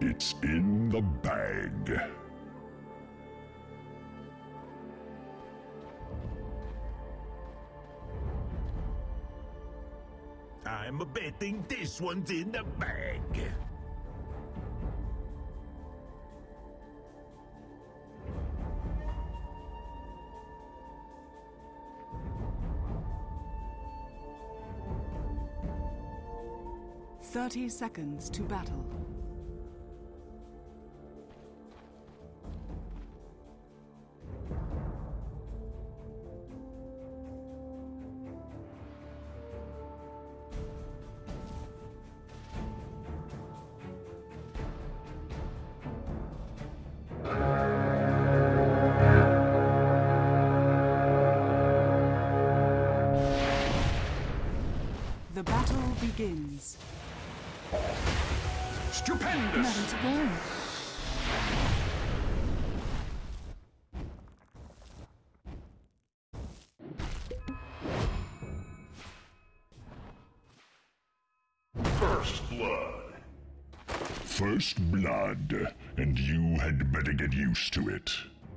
It's in the bag. I'm betting this one's in the bag. "30 seconds to battle. The battle begins. Stupendous! Never to go. First blood. First blood, and you had better get used to it.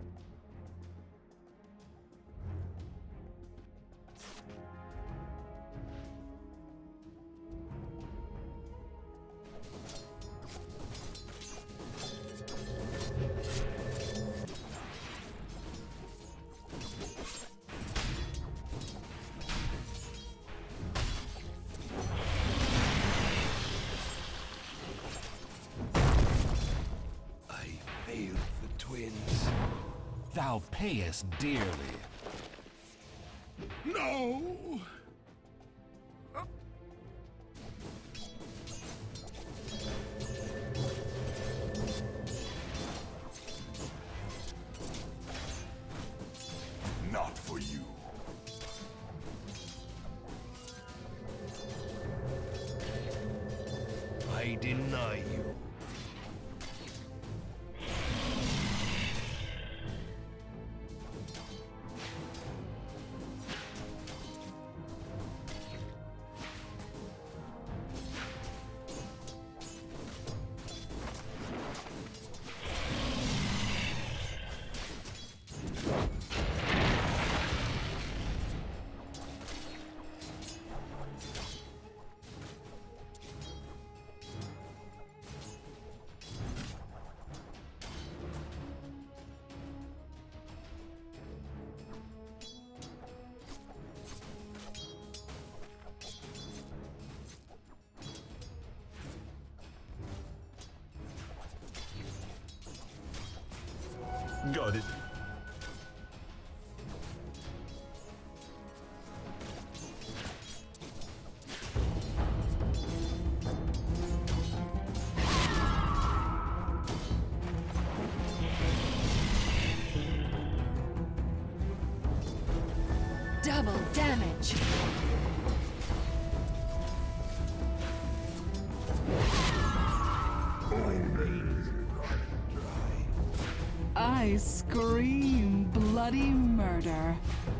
Thou payest dearly. No! Not for you. I deny you. Got it. Double damage. I scream bloody murder.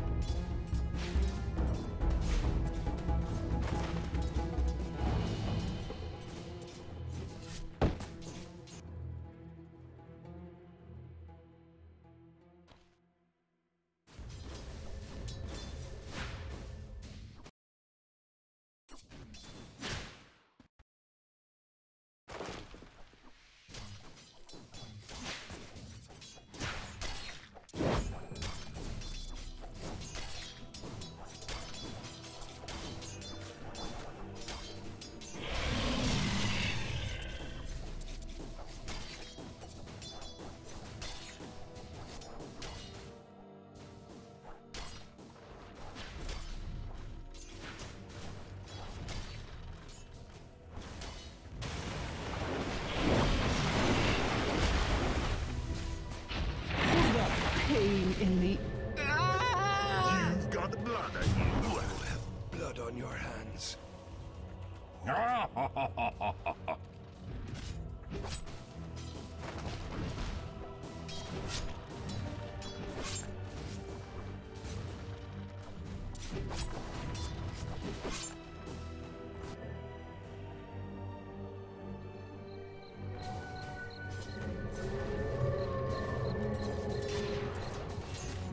Pain in the... You've got blood on you. You will have blood on your hands.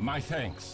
My thanks.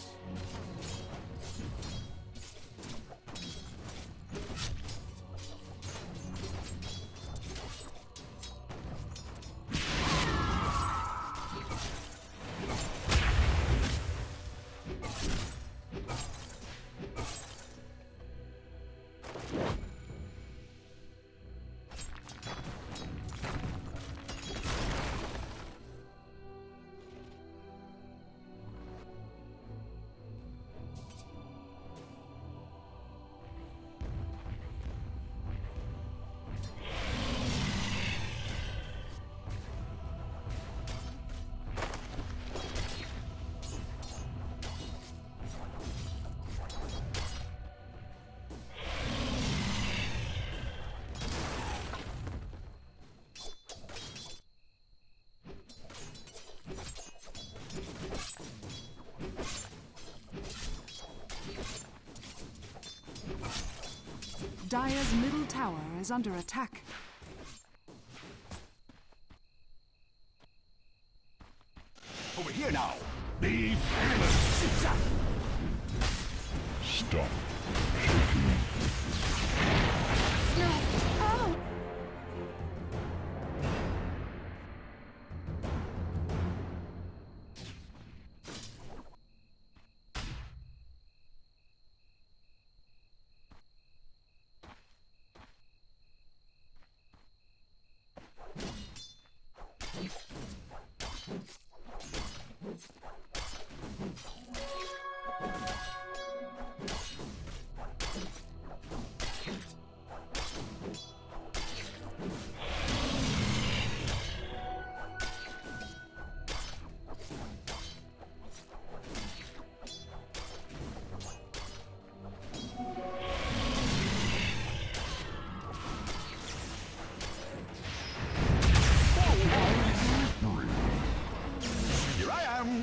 Dire's middle tower is under attack. Over here now. Be fearless. Stop shaking. No! Oh! Here I am.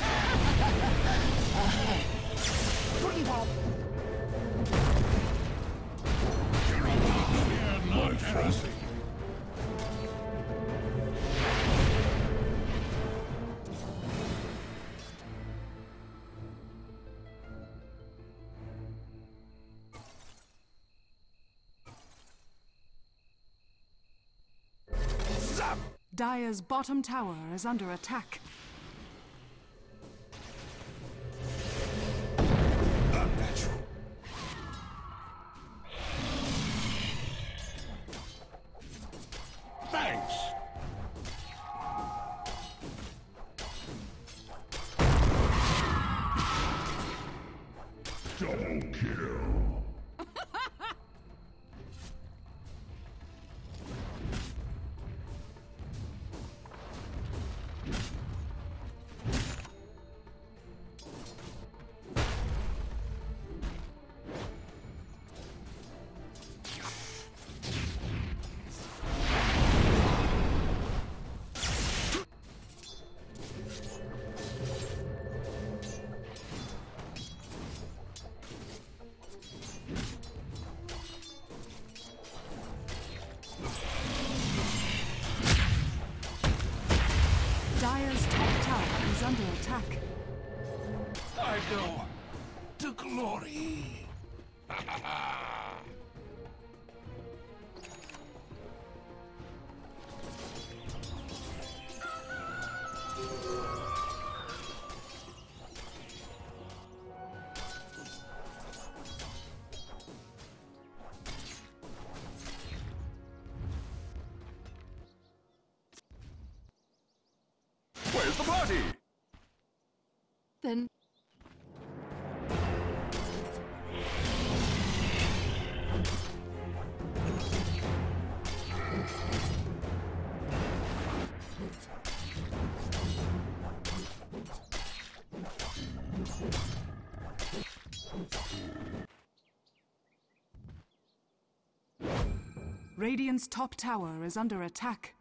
My friend. Dire's bottom tower is under attack. Unnatural. Thanks. Double kill. Dire's top tower is under attack. I go to glory. Where's the party? Then Radiant's top tower is under attack.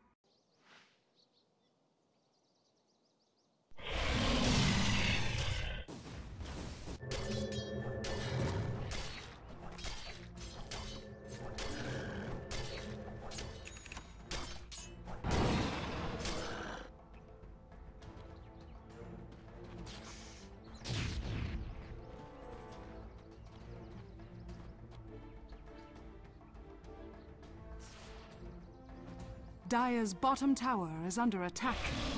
Dire's bottom tower is under attack.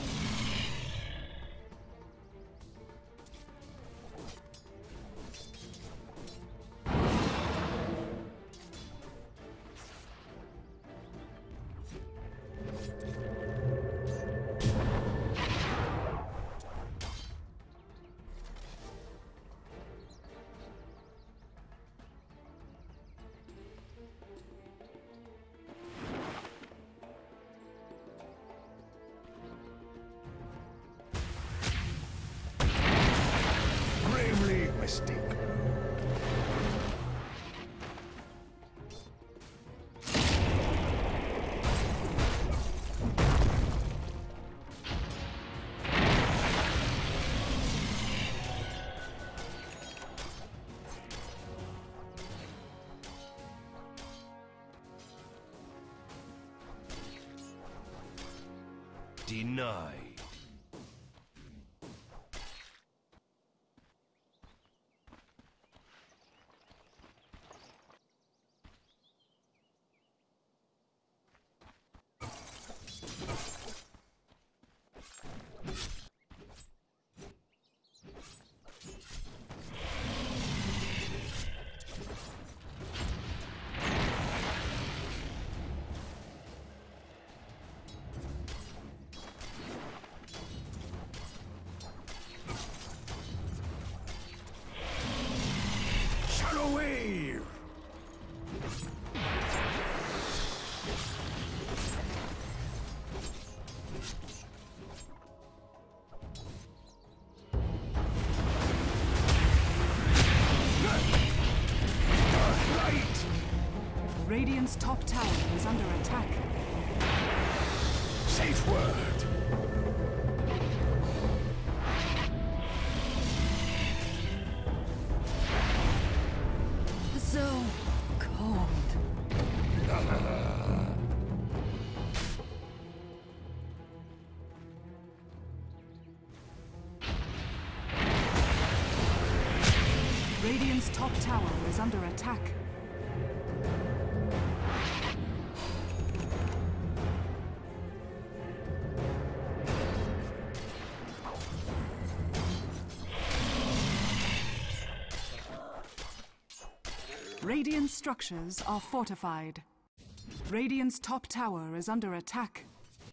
Mistake. Denied. Wave! Radiant's top tower is under attack. Safe word. So cold. Radiant's top tower is under attack. Radiant structures are fortified. Radiant's top tower is under attack.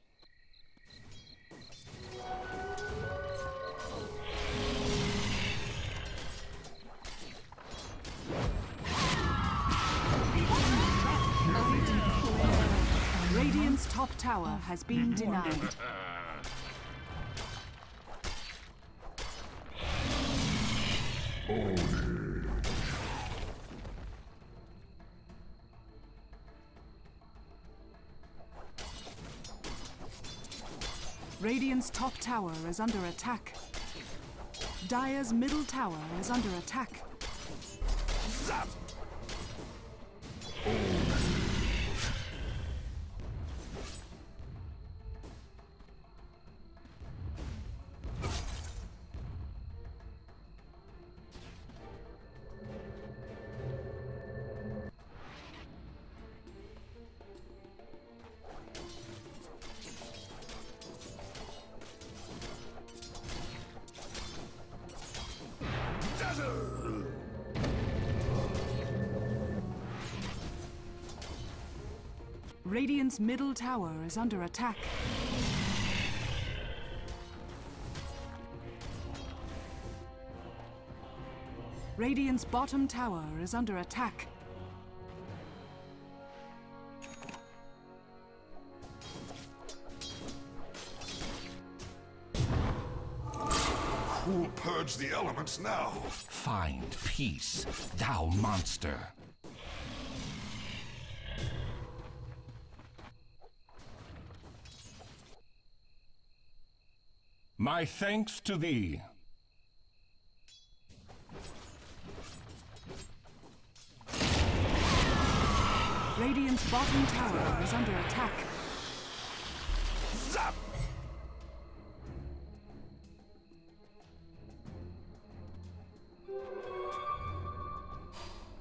Radiant's top tower has been denied. Radiant's top tower is under attack. Dire's middle tower is under attack. Zap! Radiant's middle tower is under attack. Radiant's bottom tower is under attack. Who'll purge the elements now? Find peace, thou monster. My thanks to thee. Radiant's bottom tower is under attack. Zap!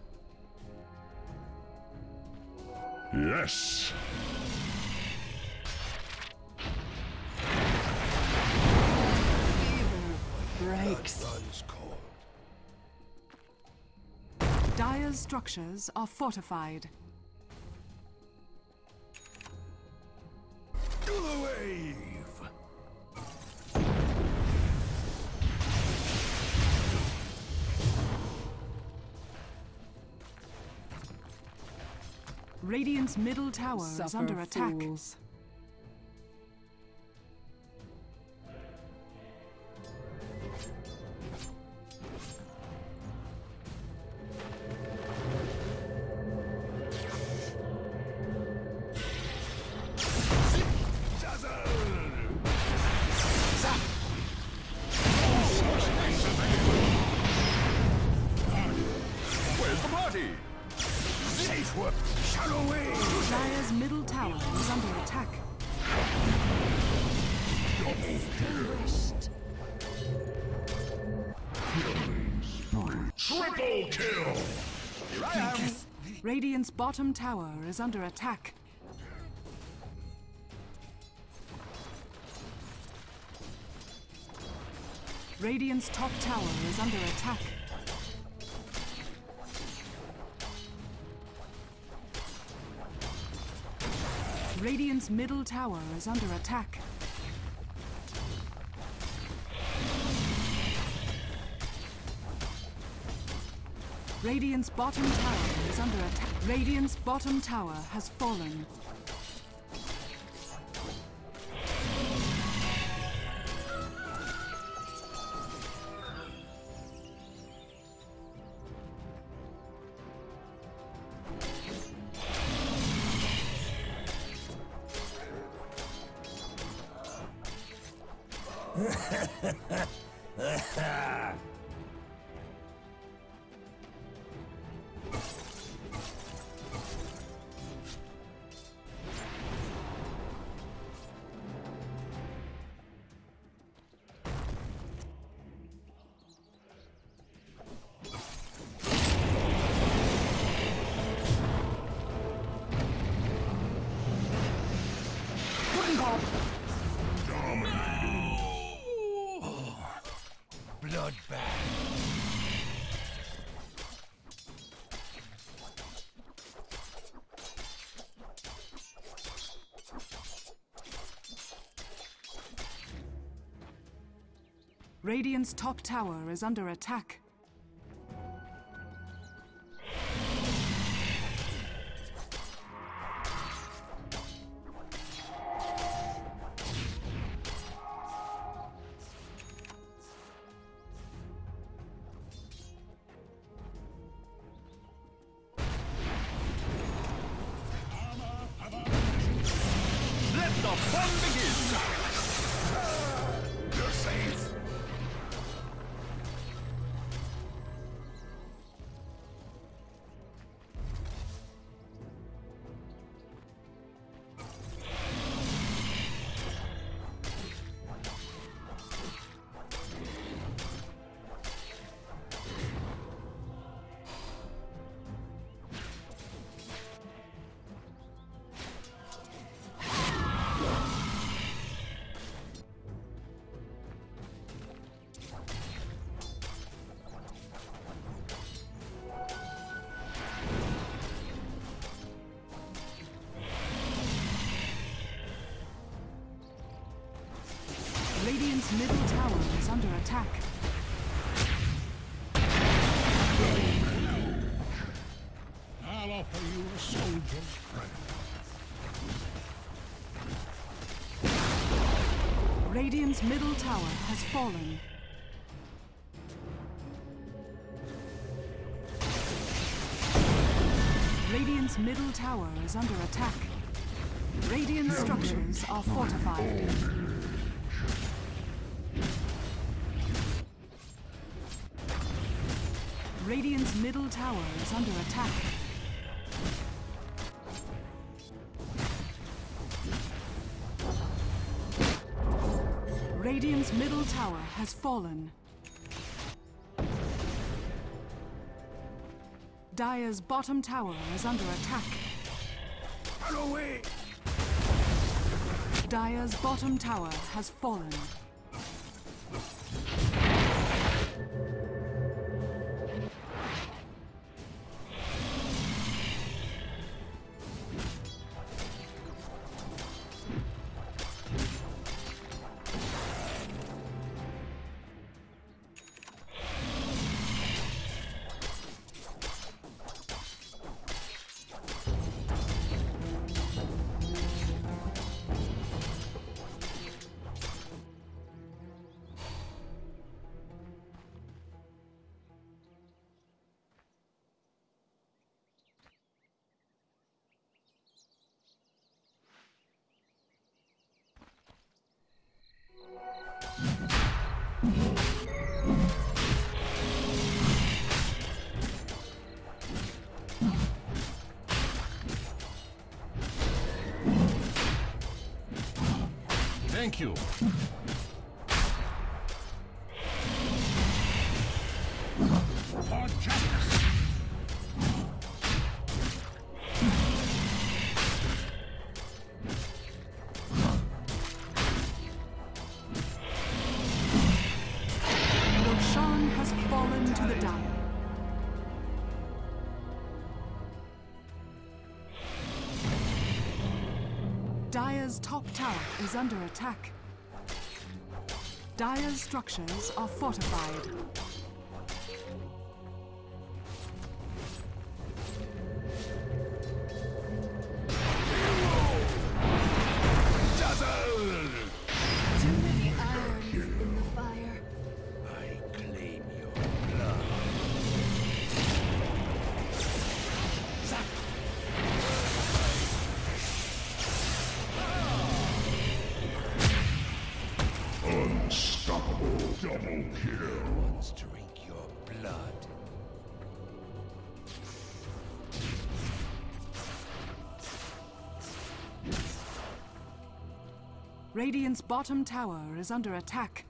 Yes. breaks. Runs cold. Dire's structures are fortified. Do the wave! Radiant's middle tower is under attack. Fools. Where's the party? Safe work. Shadow wave! Dire's middle tower is under attack. Triple kill! Here I am! Radiant's bottom tower is under attack. Radiant's top tower is under attack. Radiant's middle tower is under attack. Radiant's bottom tower is under attack. Radiant's bottom tower has fallen. Bloodbath. Radiant's top tower is under attack. Let the fun begin! You're safe! Radiant's middle tower is under attack. I'll offer you a soldier's friend. Radiant's middle tower has fallen. Radiant's middle tower is under attack. Radiant structures are fortified. Radiant's middle tower is under attack. Radiant's middle tower has fallen. Dire's bottom tower is under attack. Run away! Dire's bottom tower has fallen. Thank you. For justice. Roshan has fallen to the Dire. Dire's top tower is under attack. Dire's structures are fortified. Too many irons in the fire. I claim your blood. Unstoppable double kill. Wants to drink your blood. Radiant's bottom tower is under attack.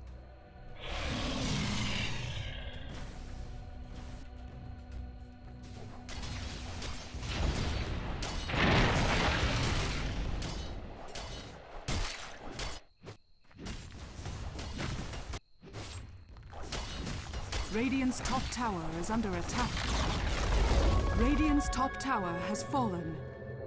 Radiant's top tower is under attack. Radiant's top tower has fallen.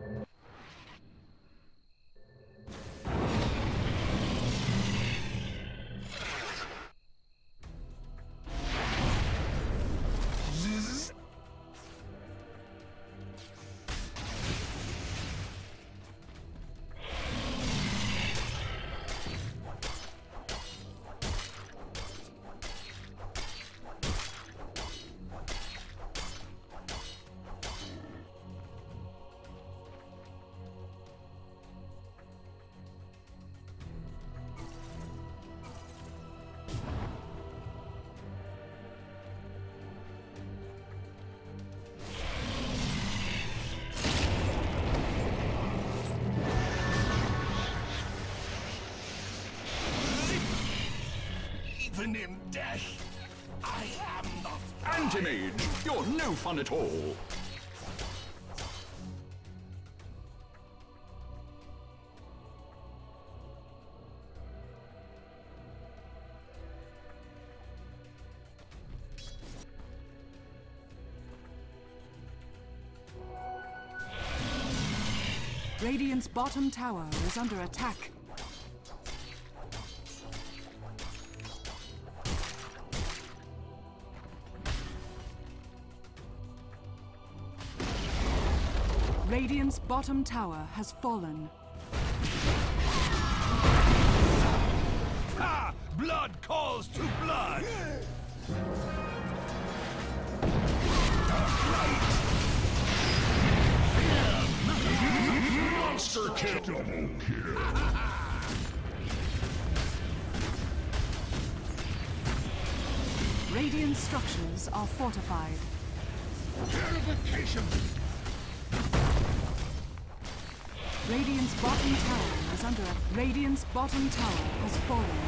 Even in death, I am not. Anti-mage, you're no fun at all. Radiant's bottom tower is under attack. Radiant's bottom tower has fallen. Ha! Blood calls to blood! Monster kill. Double kill. Radiant structures are fortified. Purification! Radiant's bottom tower is under attack. Radiant's bottom tower has fallen.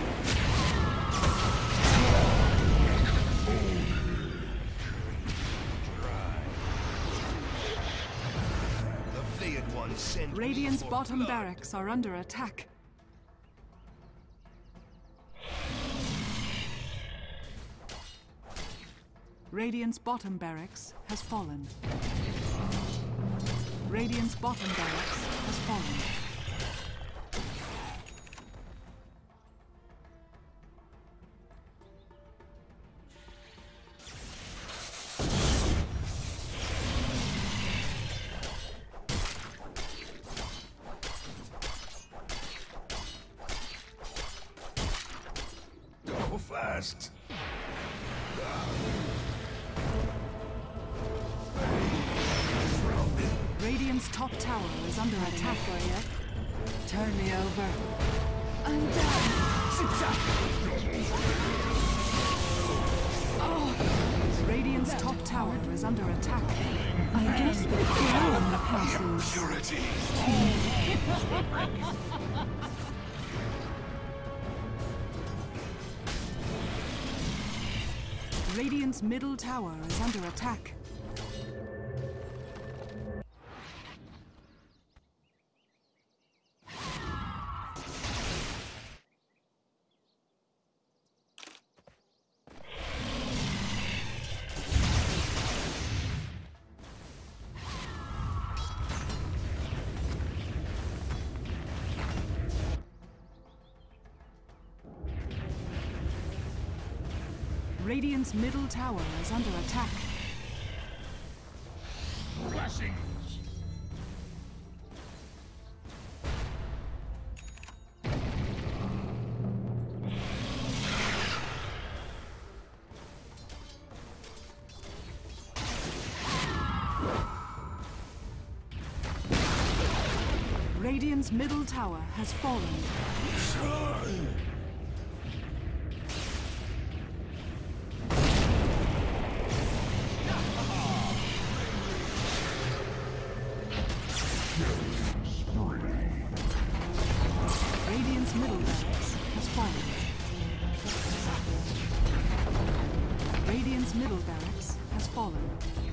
The Flayed One sent Radiant's me for bottom blood. barracks are under attack. Radiant's bottom barracks has fallen. Radiant's bottom barracks has fallen. Go fast! Radiant's top tower is under attack. For you. Turn me over. I'm done. Double kill. Radiant's top tower is under attack. I guess the crown passes. Purity. Radiant's middle tower is under attack. Radiant's middle tower is under attack. Blessings. Radiant's middle tower has fallen. Radiant's middle barracks has fallen. Radiant's middle barracks has fallen.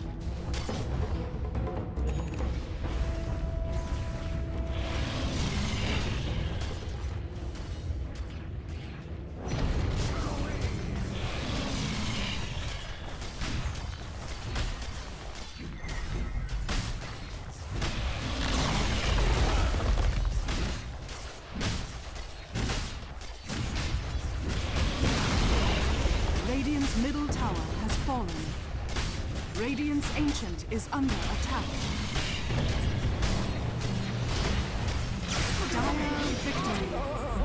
Radiant's middle tower has fallen. Radiant's Ancient is under attack. Dire victory.